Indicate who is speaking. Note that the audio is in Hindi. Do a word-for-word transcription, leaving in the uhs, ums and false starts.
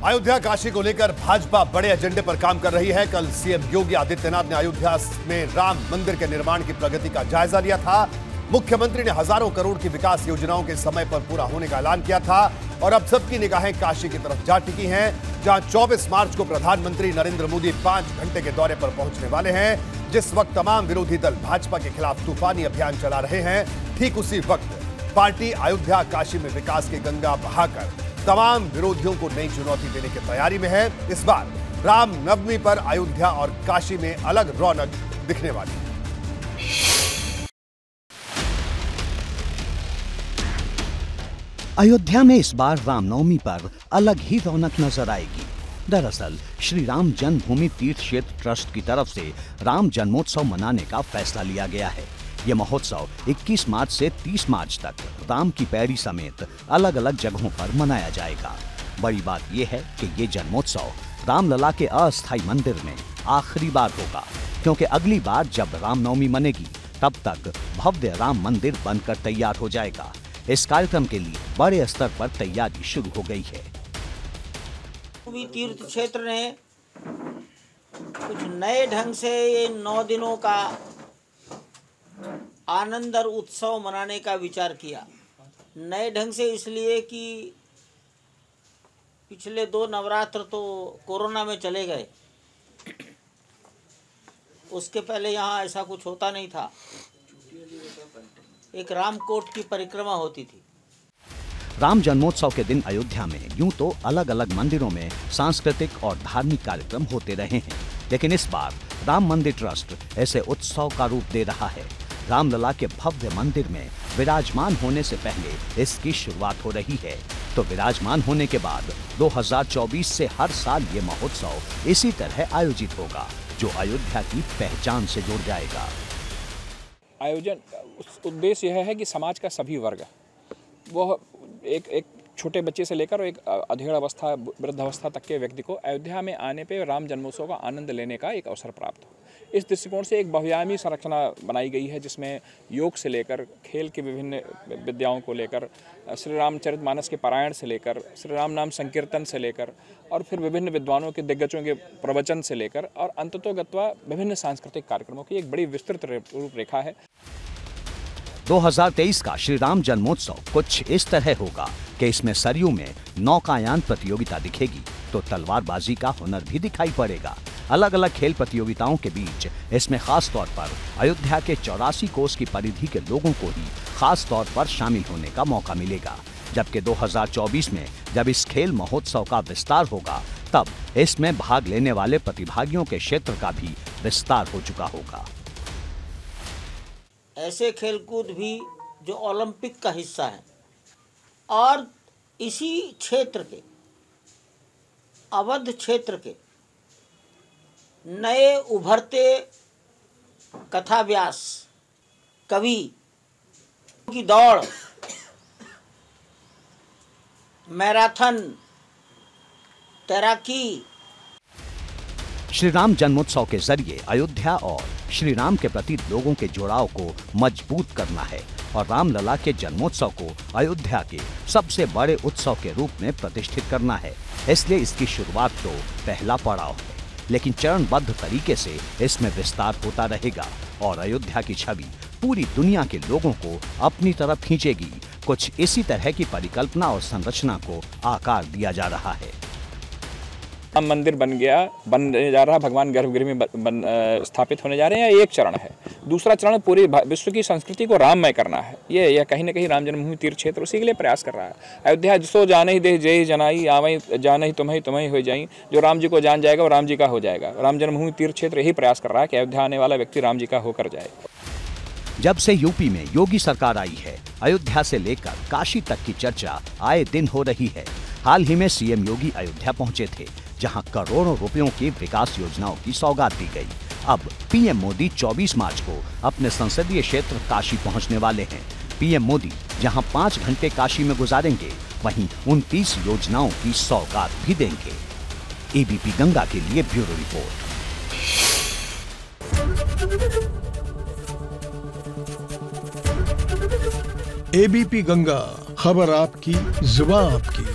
Speaker 1: अयोध्या काशी को लेकर भाजपा बड़े एजेंडे पर काम कर रही है। कल सीएम योगी आदित्यनाथ ने अयोध्या में राम मंदिर के निर्माण की प्रगति का जायजा लिया था। मुख्यमंत्री ने हजारों करोड़ की विकास योजनाओं के समय पर पूरा होने का ऐलान किया था और अब सबकी निगाहें काशी की तरफ जा टिकी हैं, जहां चौबीस मार्च को प्रधानमंत्री नरेंद्र मोदी पांच घंटे के दौरे पर पहुंचने वाले हैं। जिस वक्त तमाम विरोधी दल भाजपा के खिलाफ तूफानी अभियान चला रहे हैं, ठीक उसी वक्त पार्टी अयोध्या काशी में विकास की गंगा बहाकर तमाम विरोधियों को नई चुनौती देने की तैयारी में है। इस बार राम नवमी पर अयोध्या और काशी में अलग रौनक दिखने वाली है।
Speaker 2: अयोध्या में इस बार रामनवमी पर अलग ही रौनक नजर आएगी। दरअसल श्री राम जन्मभूमि तीर्थ क्षेत्र ट्रस्ट की तरफ से राम जन्मोत्सव मनाने का फैसला लिया गया है। ये महोत्सव इक्कीस मार्च से तीस मार्च तक राम की पैरी समेत अलग अलग जगहों पर मनाया जाएगा। बड़ी बात यह है कि ये जन्मोत्सव रामलला के अस्थायी मंदिर में आखिरी बार होगा, क्योंकि अगली बार जब रामनवमी मनेगी तब तक भव्य राम मंदिर बनकर तैयार हो जाएगा। इस कार्यक्रम के लिए बड़े स्तर पर तैयारी शुरू हो गई है।
Speaker 3: तीर्थ क्षेत्र ने कुछ नए ढंग से ये नौ दिनों का आनंद और उत्सव मनाने का विचार किया। नए ढंग से इसलिए कि पिछले दो नवरात्र तो कोरोना में चले गए, उसके पहले यहाँ ऐसा कुछ होता नहीं था। एक रामकोट की परिक्रमा होती थी।
Speaker 2: राम जन्मोत्सव के दिन अयोध्या में यूं तो अलग अलग मंदिरों में सांस्कृतिक और धार्मिक कार्यक्रम होते रहे हैं, लेकिन इस बार राम मंदिर ट्रस्ट ऐसे उत्सव का रूप दे रहा है। रामलला के भव्य मंदिर में विराजमान होने से पहले इसकी शुरुआत हो रही है, तो विराजमान होने के बाद दो हज़ार चौबीस से हर साल ये महोत्सव इसी तरह आयोजित होगा, जो अयोध्या की पहचान से जुड़ जाएगा।
Speaker 4: आयोजन उद्देश्य यह है कि समाज का सभी वर्ग, वो एक एक छोटे बच्चे से लेकर एक अधेड़ अवस्था वृद्धावस्था तक के व्यक्ति को अयोध्या में आने पे राम जन्मोत्सव का आनंद लेने का एक अवसर प्राप्त हो। इस दृष्टिकोण से एक बहुआयामी संरचना बनाई गई है, जिसमें योग से लेकर खेल की विभिन्न विद्याओं को लेकर, श्री रामचरितमानस के पारायण से लेकर, श्री राम नाम संकीर्तन से लेकर और फिर विभिन्न विद्वानों के दिग्गजों के प्रवचन से लेकर और अंततोगत्वा विभिन्न सांस्कृतिक कार्यक्रमों की एक बड़ी विस्तृत रूपरेखा है।
Speaker 2: दो हज़ार तेईस का श्री राम जन्मोत्सव कुछ इस तरह होगा कि इसमें सरयू में नौकायान प्रतियोगिता दिखेगी, तो तलवारबाजी का हुनर भी दिखाई पड़ेगा। अलग अलग खेल प्रतियोगिताओं के बीच इसमें खास तौर पर अयोध्या के चौरासी कोस की परिधि के लोगों को ही खास तौर पर शामिल होने का मौका मिलेगा, जबकि दो हज़ार चौबीस में जब इस खेल महोत्सव का विस्तार होगा तब इसमें भाग लेने वाले प्रतिभागियों के क्षेत्र का भी विस्तार हो चुका होगा।
Speaker 3: ऐसे खेलकूद भी जो ओलंपिक का हिस्सा है और इसी क्षेत्र के अवध क्षेत्र के नए उभरते कथा व्यास कवि की दौड़, मैराथन, तैराकी।
Speaker 2: श्री राम जन्मोत्सव के जरिए अयोध्या और श्री राम के प्रति लोगों के जुड़ाव को मजबूत करना है और रामलला के जन्मोत्सव को अयोध्या के सबसे बड़े उत्सव के रूप में प्रतिष्ठित करना है। इसलिए इसकी शुरुआत तो पहला पड़ाव है, लेकिन चरणबद्ध तरीके से इसमें विस्तार होता रहेगा और अयोध्या की छवि पूरी दुनिया के लोगों को अपनी तरफ खींचेगी। कुछ इसी तरह की परिकल्पना और संरचना को आकार दिया जा रहा है।
Speaker 4: राम मंदिर बन गया बनने जा रहा, भगवान गर्भगृह में बन, बन, स्थापित होने जा रहे हैं। ये एक चरण है। दूसरा चरण पूरी विश्व की संस्कृति को राममय करना है। ये यह कहीं ना कहीं राम जन्मभूमि तीर्थ क्षेत्र उसी के लिए प्रयास कर रहा है। अयोध्या जिसो जाने ही दे जय जनाई, आवई जाने ही तुम्हें तुम्हें हो जाई। जो राम जी को जान जाएगा वो राम जी का हो जाएगा। राम जन्मभूमि तीर्थ क्षेत्र यही प्रयास कर रहा है कि अयोध्या आने वाला व्यक्ति राम जी का होकर जाए।
Speaker 2: जब से यूपी में योगी सरकार आई है, अयोध्या से लेकर काशी तक की चर्चा आए दिन हो रही है। हाल ही में सीएम योगी अयोध्या पहुंचे थे, जहां करोड़ों रुपयों की विकास योजनाओं की सौगात दी गई। अब पीएम मोदी चौबीस मार्च को अपने संसदीय क्षेत्र काशी पहुंचने वाले हैं। पीएम मोदी जहां पाँच घंटे काशी में गुजारेंगे, वहीं उनतीस योजनाओं की सौगात भी देंगे। एबीपी गंगा के लिए ब्यूरो रिपोर्ट।
Speaker 5: एबीपी गंगा, खबर आपकी, जुबान आपकी।